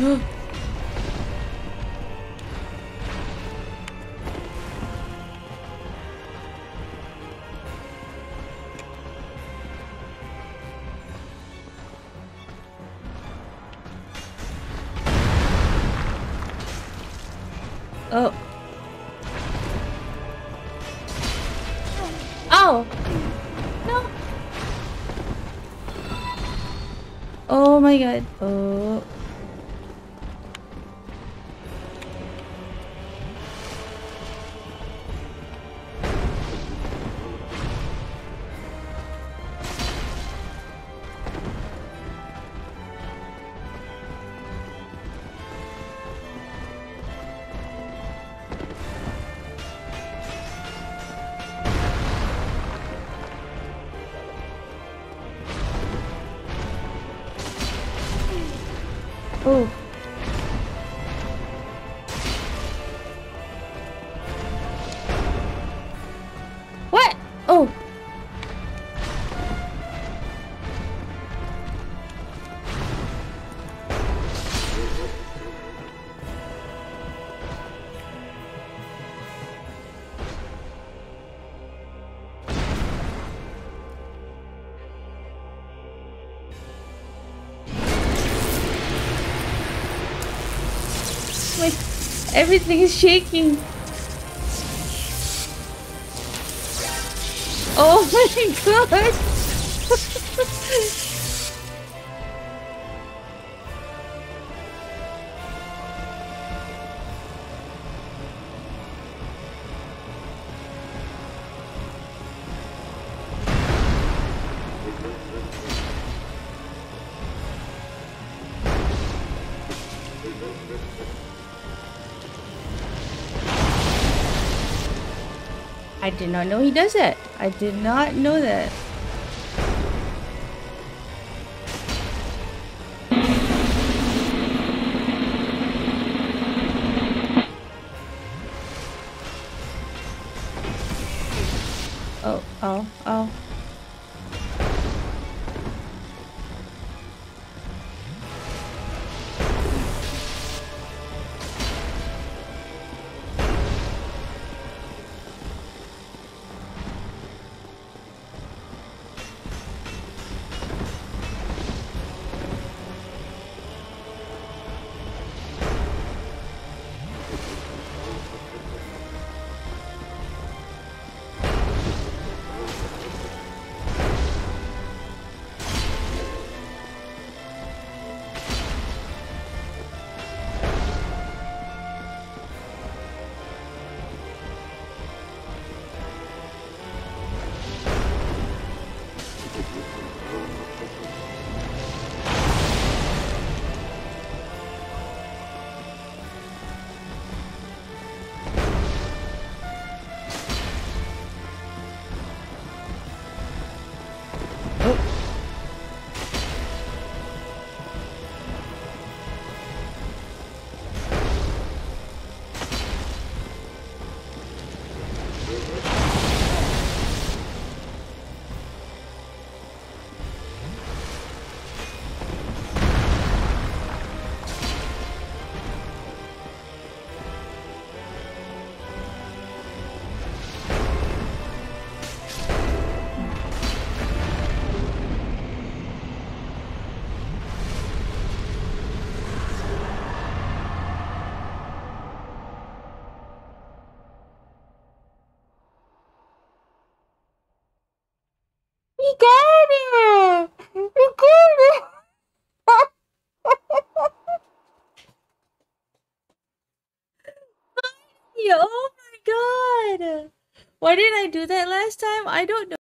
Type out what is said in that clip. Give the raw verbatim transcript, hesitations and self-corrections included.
Oh. Oh! No! Oh my god. Oh. Oh. What? Oh. Wait. Everything is shaking. Oh my god. I did not know he does that. I did not know that. Oh, oh, oh. We got it! We got it! Oh my god! Why didn't I do that last time? I don't know.